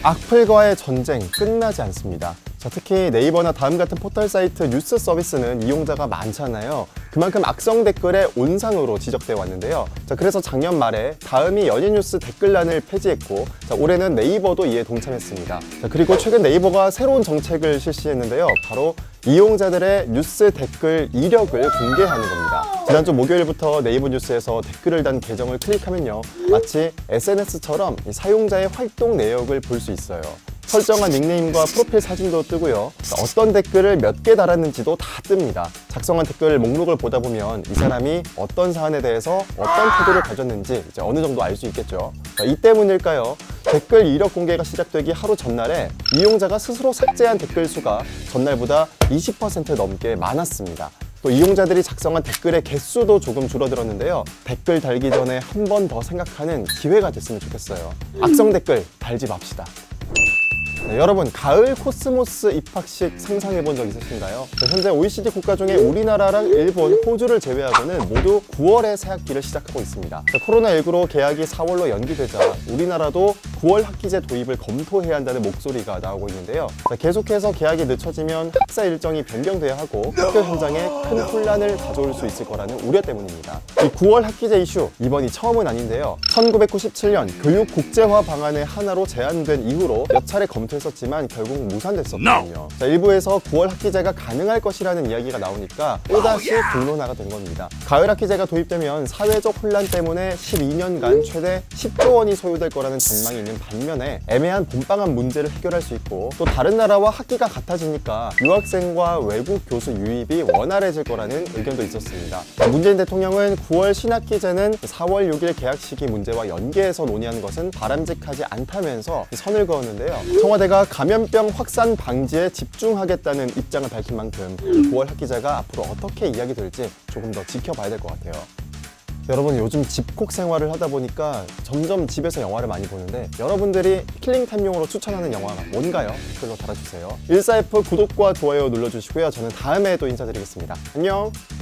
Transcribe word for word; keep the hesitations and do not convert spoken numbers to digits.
악플과의 전쟁 끝나지 않습니다. 자, 특히 네이버나 다음 같은 포털 사이트 뉴스 서비스는 이용자가 많잖아요. 그만큼 악성 댓글의 온상으로 지적되어 왔는데요. 자, 그래서 작년 말에 다음이 연예뉴스 댓글란을 폐지했고, 자, 올해는 네이버도 이에 동참했습니다. 자, 그리고 최근 네이버가 새로운 정책을 실시했는데요. 바로 이용자들의 뉴스 댓글 이력을 공개하는 겁니다. 지난주 목요일부터 네이버 뉴스에서 댓글을 단 계정을 클릭하면요, 마치 에스엔에스처럼 사용자의 활동 내역을 볼 수 있어요. 설정한 닉네임과 프로필 사진도 뜨고요. 어떤 댓글을 몇 개 달았는지도 다 뜹니다. 작성한 댓글 목록을 보다 보면 이 사람이 어떤 사안에 대해서 어떤 태도를 가졌는지 이제 어느 정도 알 수 있겠죠. 이 때문일까요? 댓글 이력 공개가 시작되기 하루 전날에 이용자가 스스로 삭제한 댓글 수가 전날보다 이십 퍼센트 넘게 많았습니다. 또 이용자들이 작성한 댓글의 개수도 조금 줄어들었는데요. 댓글 달기 전에 한 번 더 생각하는 기회가 됐으면 좋겠어요. 악성 댓글 달지 맙시다. 네, 여러분, 가을 코스모스 입학식 상상해 본 적 있으신가요? 네, 현재 오이시디 국가 중에 우리나라랑 일본, 호주를 제외하고는 모두 구월에 새학기를 시작하고 있습니다. 네, 코로나십구로 개학이 사월로 연기되자 우리나라도 구월 학기제 도입을 검토해야 한다는 목소리가 나오고 있는데요. 네, 계속해서 개학이 늦춰지면 학사 일정이 변경돼야 하고 학교 현장에 큰 혼란을 가져올 수 있을 거라는 우려 때문입니다. 이 구월 학기제 이슈, 이번이 처음은 아닌데요. 천구백구십칠 년 교육 국제화 방안의 하나로 제안된 이후로 몇 차례 검토 했었지만 결국 무산됐었거든요. No. 자, 일부에서 구월 학기제가 가능할 것이라는 이야기가 나오니까 또다시 oh, yeah. 공론화가 된 겁니다. 가을 학기제가 도입되면 사회적 혼란 때문에 십이 년간 최대 십조 원이 소요될 거라는 전망이 있는 반면에 애매한 봄방학 문제를 해결할 수 있고, 또 다른 나라와 학기가 같아지니까 유학생과 외국 교수 유입이 원활해질 거라는 의견도 있었습니다. 문재인 대통령은 구월 신학기제는 사월 육일 개학 시기 문제와 연계해서 논의하는 것은 바람직하지 않다면서 선을 그었는데요. 청와대가 감염병 확산 방지에 집중하겠다는 입장을 밝힌 만큼 구월 학기제가 앞으로 어떻게 이야기될지 조금 더 지켜봐야 될 것 같아요. 여러분, 요즘 집콕 생활을 하다 보니까 점점 집에서 영화를 많이 보는데, 여러분들이 킬링타임용으로 추천하는 영화가 뭔가요? 댓글로 달아주세요. 일사에프 구독과 좋아요 눌러주시고요. 저는 다음에 또 인사드리겠습니다. 안녕!